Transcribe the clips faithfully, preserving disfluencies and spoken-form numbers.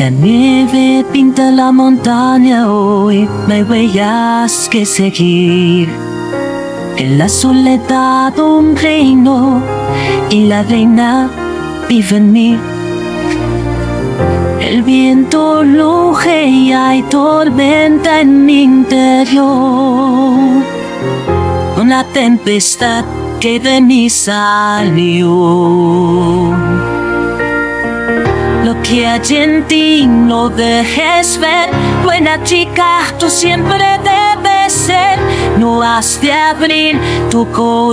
La nieve pinta la montaña hoy, no hay huellas que seguir. En la soledad un reino y la reina vive en mí. El viento ruge y hay tormenta en mi interior. Una tempestad que de mí salió. Lo que hay en ti no dejes ver. Buena chica, tú siempre debes ser. No has de abrir tu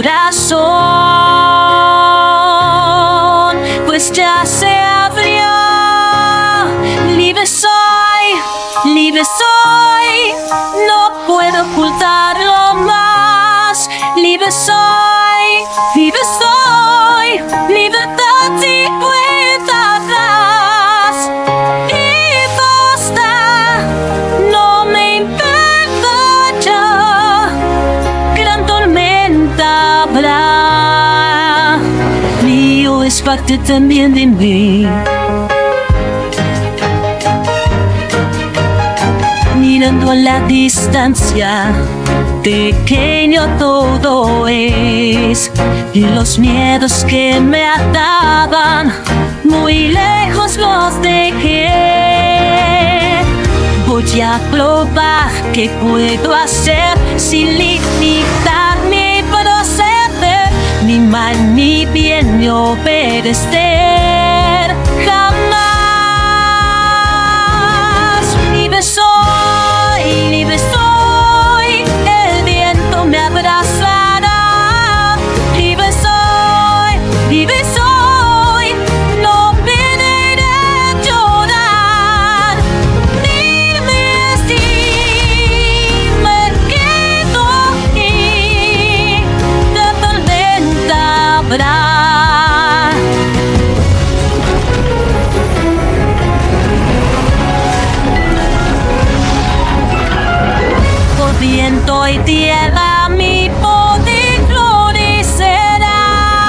corazón, pues ya se abrió. Libre soy, libre soy, no puedo ocultarlo más. Libre soy, libre soy, libertad y cuenta atrás. Y basta, no me importa ya, gran tormenta habrá. Río es parte también de mí. Mirando a la distancia, pequeño todo es, y los miedos que me ataban, muy lejos los dejé. Voy a probar qué puedo hacer sin limitar mi proceder, ni mal ni bien ni obedecer. Jamás. Libre soy, libre soy, el viento me abrazará. Libre soy, libre soy, no pediré llorar. Dime si me quedo aquí, la tormenta habrá. Viento y tierra mi poder florecerá,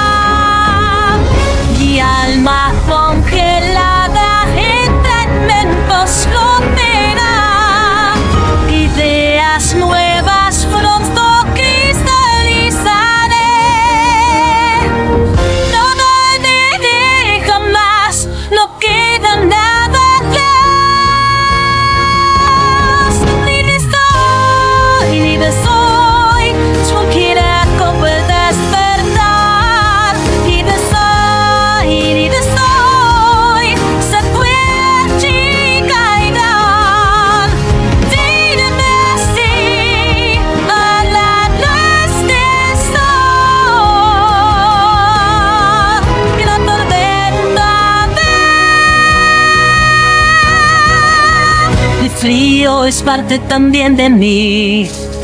y alma congelada entra en mentos flotera. Ideas nuevas pronto cristalizaré, no dormiré jamás, no queda nada atrás. Libre soy, tranquila como el despertar. Libre soy, libre soy, se puede y caerán. Dime si a la luz de sol, que la tormenta ve. El frío es parte también de mí.